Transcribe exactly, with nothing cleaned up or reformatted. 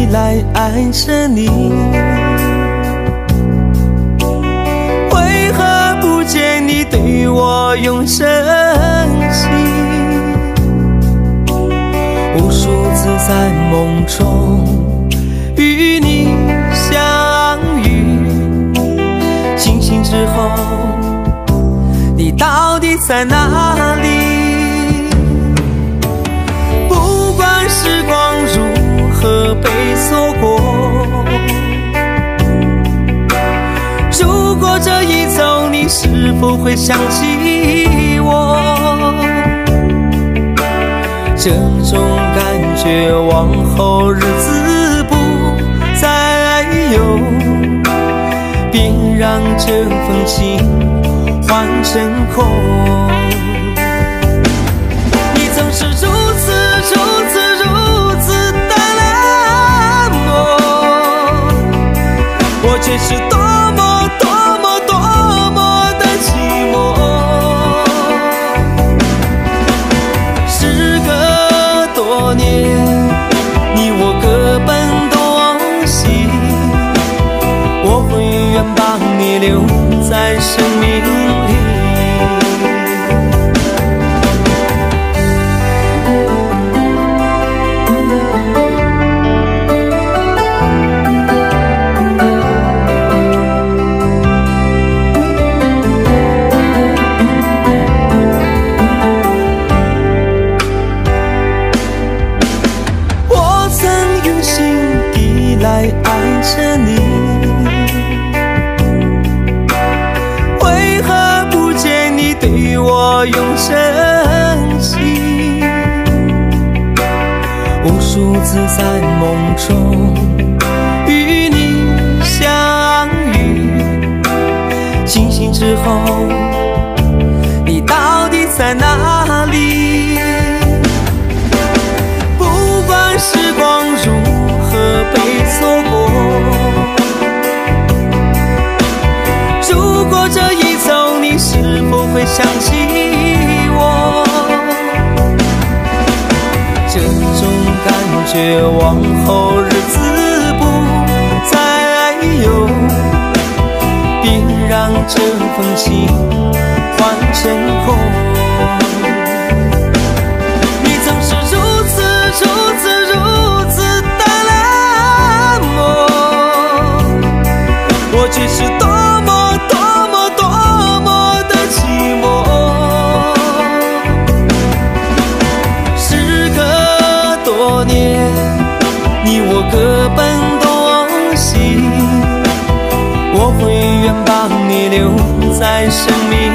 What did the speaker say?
来爱着你，为何不见你对我用真心？无数次在梦中与你相遇，清醒之后，你到底在哪里？不管时光如何被错过，如果这一走，你是否会想起我？这种感觉往后日子不再有，别让这份情换成空。你总是如此如此如此的冷漠，我却是多么多么多么的寂寞。时隔多年，你我各奔东西，我会永远把你留在生命里。我曾用心地来爱着你，对我用真心，无数次在梦中与你相遇，清醒之后，你到底在哪里？不管时光如何被错过，如果这一走，你是否会想起我？这种感觉往后日子不再有，别让这份情换成空。你总是如此如此如此的冷漠，我却是多么多么多么的寂寞。时隔多年，你我各奔东西，我会永远把你留在生命